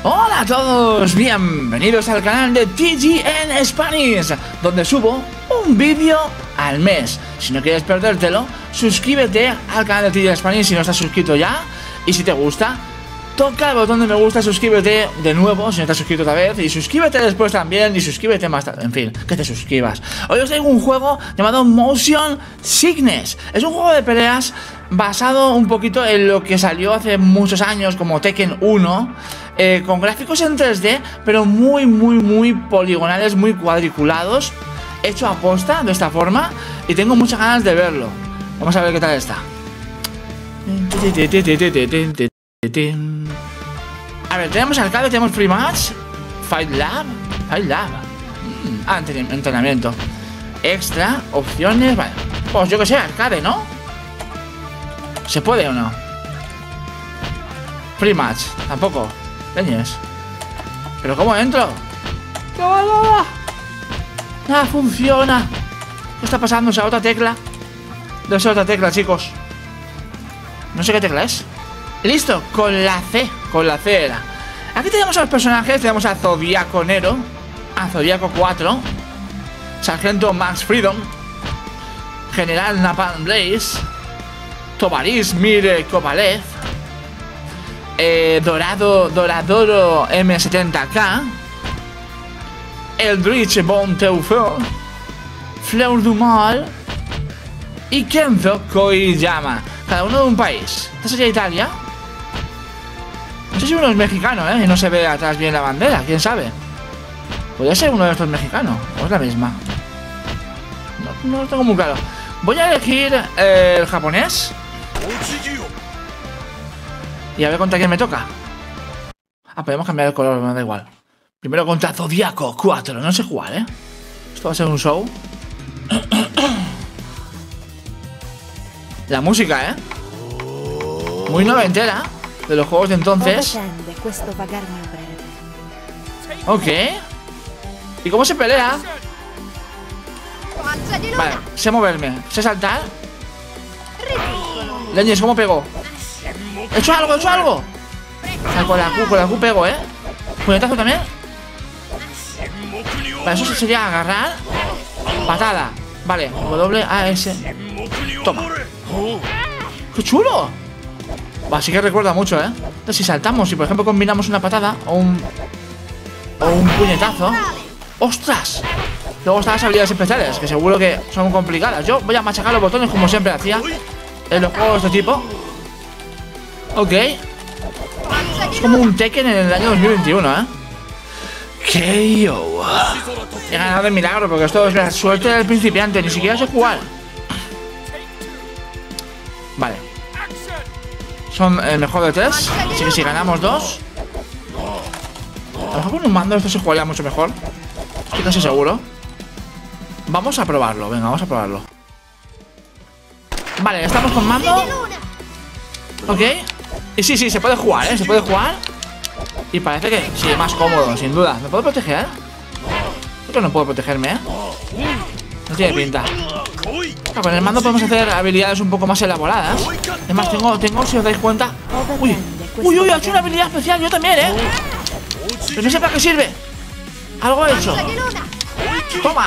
Hola a todos, bienvenidos al canal de TGN Spanish, donde subo un vídeo al mes. Si no quieres perdértelo, suscríbete al canal de TGN Spanish si no estás suscrito ya. Y si te gusta, toca el botón de me gusta, suscríbete de nuevo si no estás suscrito otra vez. Y suscríbete después también, y suscríbete más tarde, en fin, que te suscribas. Hoy os traigo un juego llamado Motion Sickness. Es un juego de peleas basado un poquito en lo que salió hace muchos años como Tekken 1, con gráficos en 3D, pero muy poligonales, muy cuadriculados, hecho a posta de esta forma, y tengo muchas ganas de verlo. Vamos a ver qué tal está. A ver, tenemos arcade, tenemos free match, Fight Lab. Entrenamiento extra, opciones, vale. Pues yo que sé, arcade, ¿no? ¿Se puede o no? Free match, tampoco. Leñes. ¿Pero cómo entro? ¡No! Nada funciona. ¿Qué está pasando? ¿Esa otra tecla? Debe ser otra tecla, chicos. No sé qué tecla es. Listo, con la C. Con la C era. Aquí tenemos a los personajes. Tenemos a Zodiaco Nero, a Zodiaco 4, Sargento Max Freedom, General Napalm Blaze, Tovaris Mire Kovalev, Doradoro M70K, Eldritch Von Teufel, Fleur du Mal y Kenzo Koiyama. Cada uno de un país. ¿Esta sería Italia? No sé si uno es mexicano, y no se ve atrás bien la bandera. ¿Quién sabe? Podría ser uno de estos mexicanos. ¿O es la misma? No lo tengo muy claro. Voy a elegir el japonés y a ver contra quién me toca. Podemos cambiar el color, me da igual. Primero contra Zodiaco 4. No sé jugar, Esto va a ser un show. La música, muy noventera, de los juegos de entonces. Ok. ¿Y cómo se pelea? Vale, sé moverme, sé saltar. Leñes, ¿cómo pego? ¡He hecho algo, he hecho algo! Con la Q pego, ¿Puñetazo también? Vale, eso sería agarrar. Patada. Vale, W-A-S. Toma. ¡Qué chulo! Así que recuerda mucho, Entonces, si saltamos, si por ejemplo combinamos una patada o un puñetazo. ¡Ostras! Luego están las habilidades especiales, que seguro que son complicadas. Yo voy a machacar los botones como siempre hacía en los juegos de este tipo. Ok. Es como un Tekken en el año 2021, KO. He ganado de milagro, porque esto es la suerte del principiante. Ni siquiera sé jugar. Vale. Son el mejor de 3. Así que si ganamos 2, a lo mejor con un mando esto se jugaría mucho mejor. Estoy casi seguro. Vamos a probarlo, venga, vamos a probarlo. Vale, estamos con mando. Ok. Y sí, se puede jugar, se puede jugar. Y parece que sí, es más cómodo, sin duda. ¿Me puedo proteger? Creo que no puedo protegerme, No tiene pinta. Con el mando podemos hacer habilidades un poco más elaboradas. Es más, tengo, si os dais cuenta. Uy, ha hecho una habilidad especial, yo también, Pero no sé para qué sirve. Algo he hecho. Toma.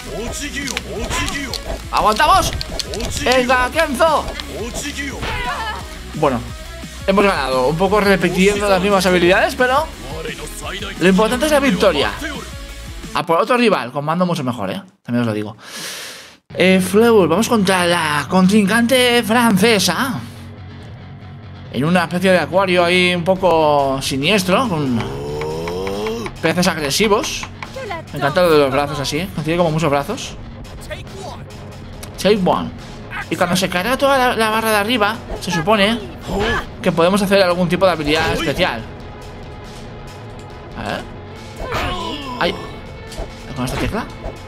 ¡Aguantamos! ¡Venga, Kenzo! Bueno, hemos ganado. Un poco repitiendo las mismas habilidades, pero lo importante es la victoria. A por otro rival, con mando mucho mejor, también os lo digo. Fleur, vamos contra la contrincante francesa. En una especie de acuario ahí un poco siniestro, con peces agresivos. Me encanta lo de los brazos así. Tiene como muchos brazos. Take one. Y cuando se carga toda la barra de arriba, se supone que podemos hacer algún tipo de habilidad especial. A ver. ¡Ay! ¿Con esta tecla?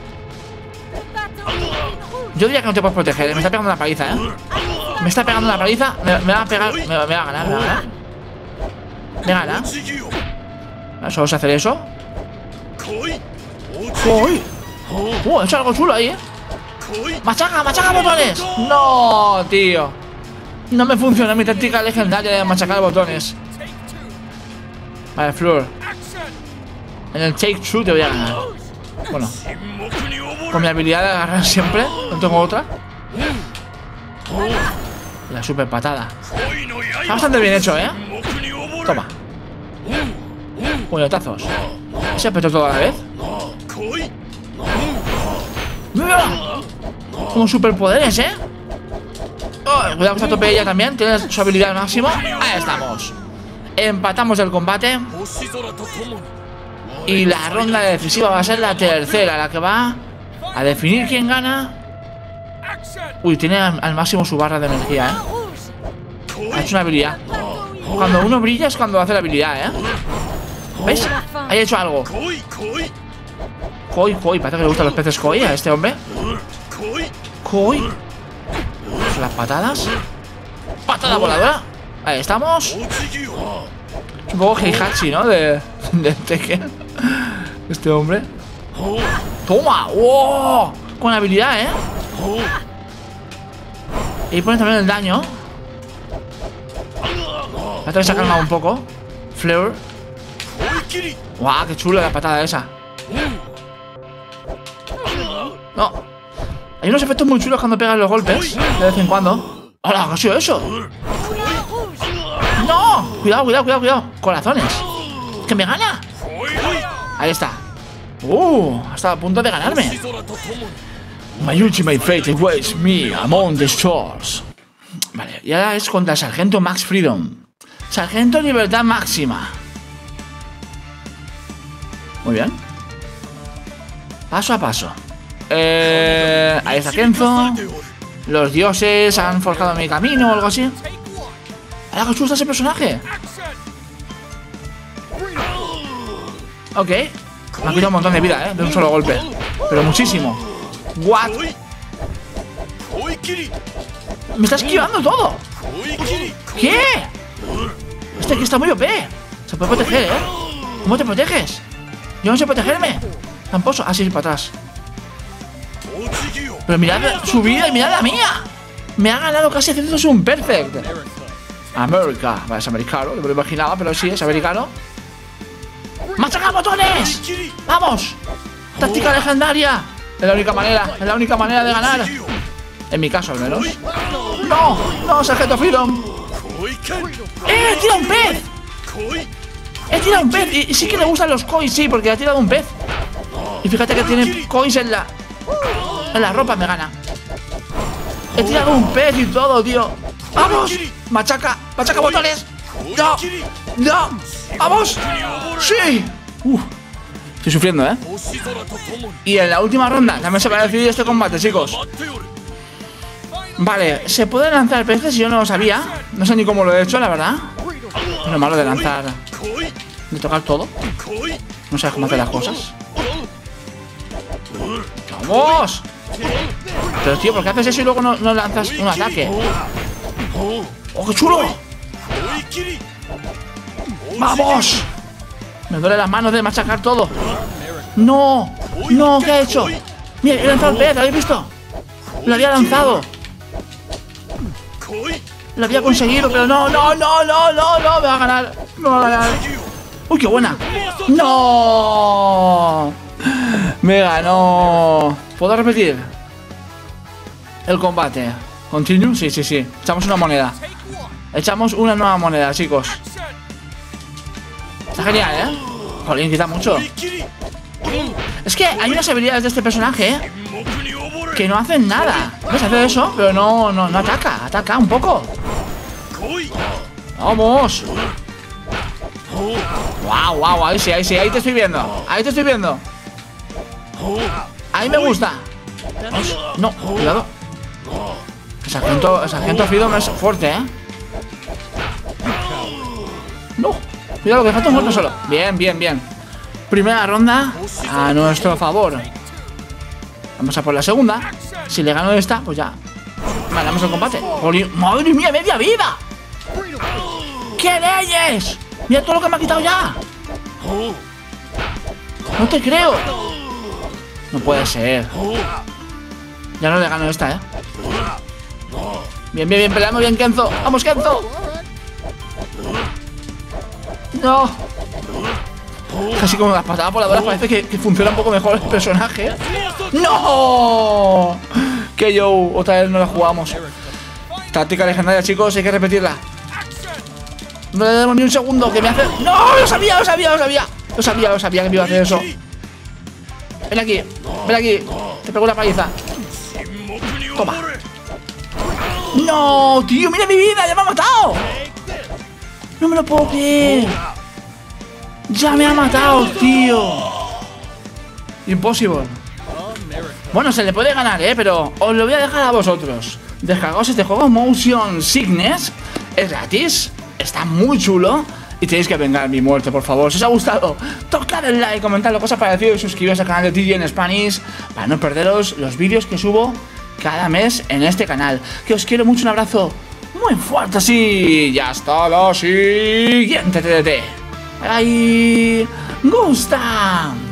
Yo diría que no te puedes proteger, me está pegando una paliza, Me está pegando una paliza. Me va a pegar, me va a ganar, Me gana. ¿Solo sé hacer eso? ¡Uy! He hecho algo chulo ahí, ¡Machaca botones! ¡No, tío! No me funciona mi táctica legendaria de machacar botones. Vale, Fleur. En el Take Two te voy a ganar. Bueno, con mi habilidad de agarrar siempre. No tengo otra. La super patada. Está bastante bien hecho, ¿eh? Toma. Puñetazos. ¿Se apretó todo a la vez? ¡Mira! Como superpoderes, ¿eh? Oh, cuidado que está a tope ella también. Tiene su habilidad al máximo. Ahí estamos. Empatamos el combate. Y la ronda decisiva va a ser la tercera, la que va a definir quién gana. Uy, tiene al máximo su barra de energía, ¿eh? Ha hecho una habilidad. Cuando uno brilla es cuando hace la habilidad, ¿eh? ¿Veis? Ha hecho algo. Koi, parece que le gustan los peces koi a este hombre. Koi. Las patadas. Patada voladora. Ahí estamos. Un poco Heihachi, ¿no? De Tekken. Este hombre. Toma. ¡Wow! Con habilidad, ¿eh? Y pone también el daño. Hasta que se ha calmado un poco. Fleur. ¡Guau! ¡Qué chula la patada esa! No. Hay unos efectos muy chulos cuando pegan los golpes. De vez en cuando. ¡Hola! ¿Qué ha sido eso? ¡No! Cuidado. Corazones. ¡Que me gana! Ahí está. Hasta a punto de ganarme. My ultimate fate awaits me among the stars. Vale, y ahora es contra el Sargento Max Freedom. Sargento Libertad Máxima. Muy bien. Paso a paso. Ahí está Kenzo. Los dioses han forjado mi camino o algo así. ¡Ahora que chusta ese personaje! Ok. Me ha quitado un montón de vida, de un solo golpe. Pero muchísimo. What? Me está esquivando todo. ¿Qué? Este aquí está muy OP. Se puede proteger, ¿Cómo te proteges? Yo no sé protegerme. Tampoco. Ah, sí, para atrás. Pero mirad su vida y mirad la mía. Me ha ganado casi haciéndose un perfect. América. Vale, es americano. No me lo imaginaba, pero sí, es americano. ¡Machaca botones! ¡Vamos! Táctica legendaria. Es la única manera de ganar. En mi caso, al menos. ¡No, Sargento Freedom! ¡He tirado un pez! He tirado un pez. Y sí que le gustan los kois, sí, porque ha tirado un pez. Y fíjate que tiene kois en la ropa, me gana. He tirado un pez y todo, tío. ¡Vamos! ¡Machaca botones! ¡No! ¡Vamos! ¡Sí! Estoy sufriendo, Y en la última ronda también se va a decidir este combate, chicos. Vale, se puede lanzar peces y yo no lo sabía. No sé ni cómo lo he hecho, la verdad. Lo malo de lanzar, de tocar todo. No sabes cómo hacer las cosas. ¡Vamos! Pero tío, ¿por qué haces eso y luego no lanzas un ataque? ¡Oh, qué chulo! ¡Vamos! Me duele las manos de machacar todo. ¡No! ¿Qué ha hecho? Mira, he lanzado el pez, ¿lo habéis visto? Lo había lanzado. Lo había conseguido, pero no, me va a ganar. ¡Uy, qué buena! ¡No! Me ganó. ¿Puedo repetir el combate? ¿Continue? Sí. Echamos una moneda. Echamos una nueva moneda, chicos. Está genial, Jolín, quita mucho. Es que hay unas habilidades de este personaje, que no hacen nada. ¿Ves? Hace eso, pero no ataca. Ataca un poco. ¡Vamos! ¡Wow! Ahí sí, ahí te estoy viendo. Ahí me gusta. No, cuidado. El sargento Freedom es fuerte, No, cuidado, que falta un golpe solo. Bien. Primera ronda a nuestro favor. Vamos a por la segunda. Si le gano esta, pues ya ganamos el combate. ¡Madre mía, media vida! ¡Qué leyes! ¡Mira todo lo que me ha quitado ya! No te creo. No puede ser. Ya no le gano esta, Bien, peleamos bien, Kenzo. ¡Vamos, Kenzo! ¡No! Casi como las patadas voladoras, parece que funciona un poco mejor el personaje. ¡No! Que yo, otra vez no la jugamos. Táctica legendaria, chicos, hay que repetirla. No le damos ni un segundo, que me hace... ¡No! ¡Lo sabía que me iba a hacer eso! Ven aquí, te pego una paliza. Toma. ¡No, tío! ¡Mira mi vida! ¡Ya me ha matado! ¡No me lo puedo creer! ¡Ya me ha matado, tío! Imposible. Bueno, se le puede ganar, pero os lo voy a dejar a vosotros. Descargaos este juego, Motion Sickness. Es gratis, está muy chulo. Y tenéis que vengar mi muerte, por favor. Si os ha gustado, tocad el like, comentad lo que os ha parecido y suscribiros al canal de TG en Spanish para no perderos los vídeos que subo cada mes en este canal. Que os quiero mucho, un abrazo muy fuerte así. Y hasta la siguiente TDT. Bye. Gusta.